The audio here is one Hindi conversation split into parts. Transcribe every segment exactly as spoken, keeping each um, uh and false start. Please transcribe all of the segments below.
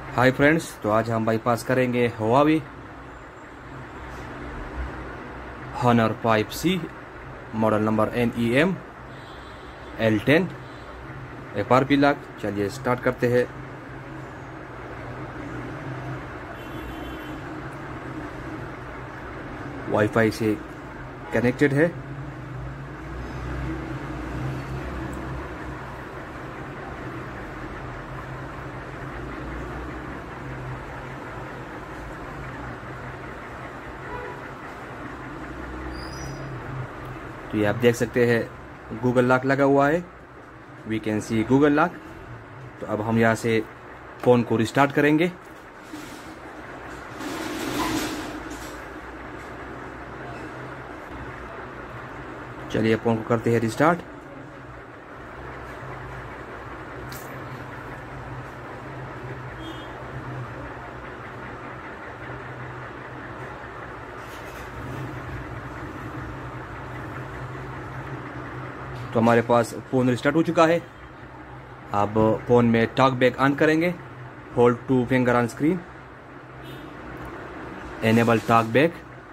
हाय फ्रेंड्स, तो आज हम बाईपास करेंगे Huawei honor five C model number N E M L ten F R P lock. चलिए स्टार्ट करते हैं। वाईफाई से कनेक्टेड है। तो ये आप देख सकते हैं गूगल लॉक लगा हुआ है। We can see Google lock. तो अब हम यहाँ से फ़ोन को रिस्टार्ट करेंगे। चलिए फ़ोन को करते हैं रिस्टार्ट। तो हमारे पास फ़ोन रिस्टार्ट हो चुका है। अब फ़ोन में टॉक बैक ऑन करेंगे। Hold two finger on screen, enable talk back.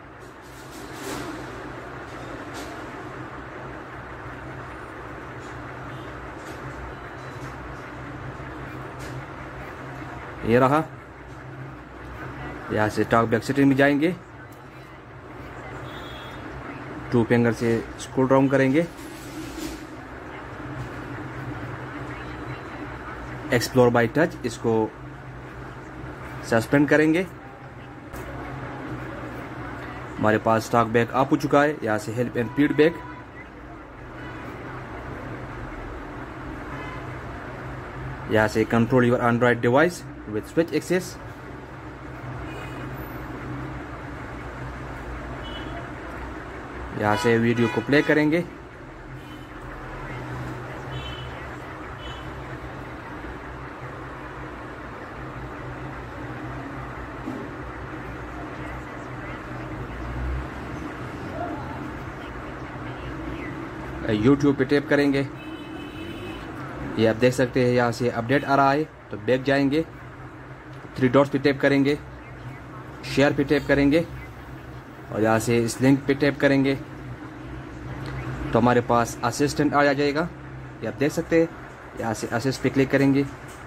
ये रहा। यहाँ से टॉक बैक सेटिंग में जाएंगे। टू फिंगर से स्क्रॉल डाउन करेंगे। एक्सप्लोर बाय टच, इसको सस्पेंड करेंगे। हमारे पास टॉक बैक आप हो चुका है। यहाँ से हेल्प एंड फीडबैक, यहाँ से control your android device with switch access, यहाँ से वीडियो को प्ले करेंगे। यूट्यूब पे टैप करेंगे। ये आप देख सकते हैं यहाँ से अपडेट आ रहा है। तो बैक जाएंगे, थ्री डॉट्स पे टैप करेंगे, शेयर पे टैप करेंगे और यहाँ से इस लिंक पे टैप करेंगे। तो हमारे पास असिस्टेंट आ जाएगा। ये आप देख सकते हैं। यहाँ से असिस्ट पे क्लिक करेंगे।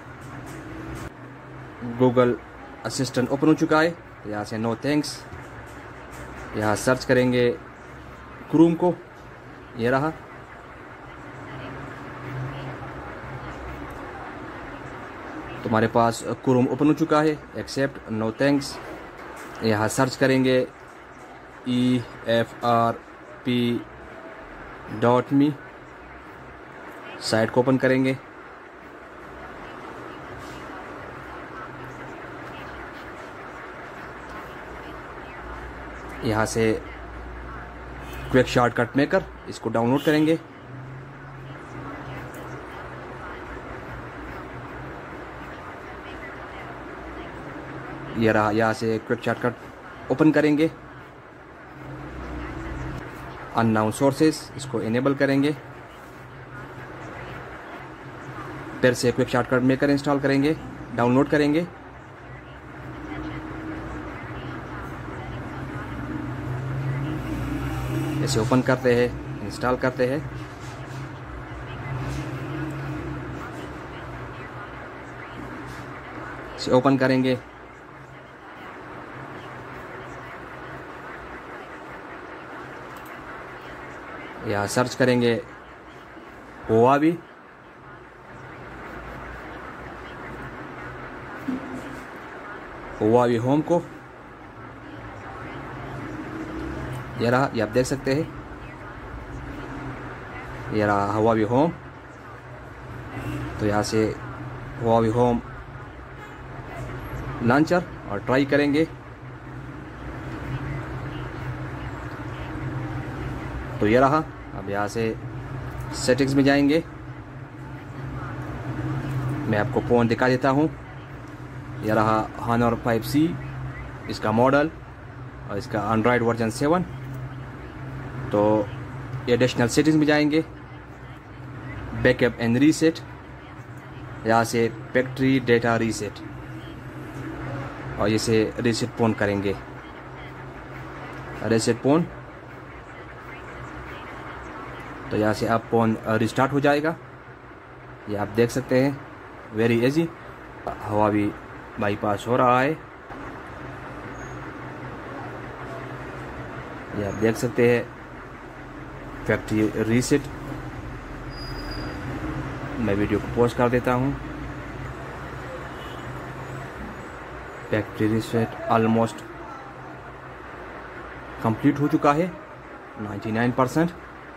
गूगल असिस्टेंट ओपन हो चुका है। तो यहाँ से नो थैंक्स, यहाँ सर्च करेंगे क्रोम को। ये रहा। तुम्हारे पास क्रोम ओपन हो चुका है। Accept, no thanks. यहाँ सर्च करेंगे E F R P dot me, site को ओपन करेंगे। यहाँ से क्विक शॉर्टकट मेकर, इसको डाउनलोड करेंगे। ये रहा। यहाँ से क्विक शॉर्टकट ओपन करेंगे। अननोन सोर्सेस, इसको इनेबल करेंगे। फिर से क्विक शॉर्टकट मेकर इंस्टॉल करेंगे, डाउनलोड करेंगे। इसे ओपन करते हैं, इंस्टॉल करते हैं। इसे ओपन करेंगे। या सर्च करेंगे हुआवी। हुआवी होम को। ये रहा। ये आप देख सकते हैं। ये रहा हुआवी होम। तो यहाँ से हुआवी होम लॉन्चर और ट्राई करेंगे। तो ये रहा। अब यहाँ से सेटिंग्स में जाएंगे। मैं आपको फ़ोन दिखा देता हूँ। यह रहा हॉनर फाइव सी, इसका मॉडल और इसका एंड्रॉयड वर्जन सेवन। तो एडिशनल सेटिंग्स में जाएंगे। बैकअप एंड रीसेट, यहाँ से फैक्ट्री डेटा रीसेट, और इसे रीसेट फोन करेंगे। रीसेट फोन, तो यहाँ से आप फोन रिस्टार्ट हो जाएगा। ये आप देख सकते हैं, वेरी इजी। हवा भी बाईपास हो रहा है, ये आप देख सकते हैं। फैक्ट्री रीसेट, मैं वीडियो को पॉज कर देता हूँ। फैक्ट्री रीसेट ऑलमोस्ट कंप्लीट हो चुका है, निन्यानवे परसेंट।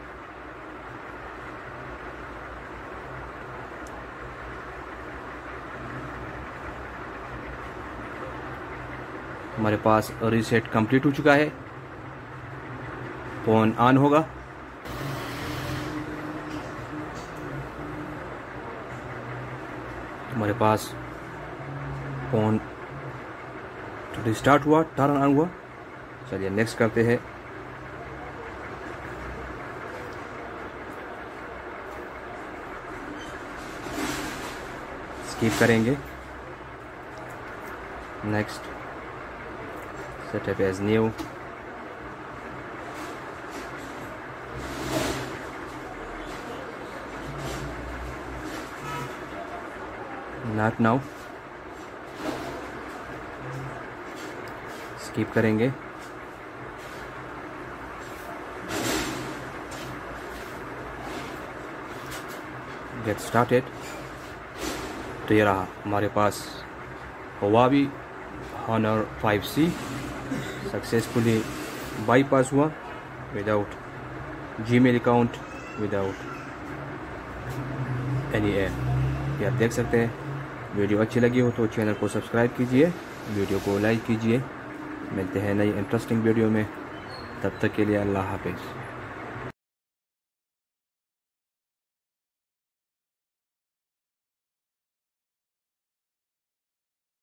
हमारे पास रीसेट कंप्लीट हो चुका है, फोन ऑन होगा। हमारे पास फोन रिस्टार्ट हुआ, टर्न ऑन हुआ। चलिए नेक्स्ट करते हैं। स्किप करेंगे। Next, setup as new. Not now, skip करेंगे। Get started. तो ये रहा हमारे पास Huawei honor five C successfully bypass हुआ without Gmail account, without any app. ये आप देख सकते हैं। वीडियो अच्छी लगी हो तो चैनल को सब्सक्राइब कीजिए, वीडियो को लाइक कीजिए। मिलते हैं नई इंटरेस्टिंग वीडियो में, तब तक के लिए अल्लाह हाफिज़।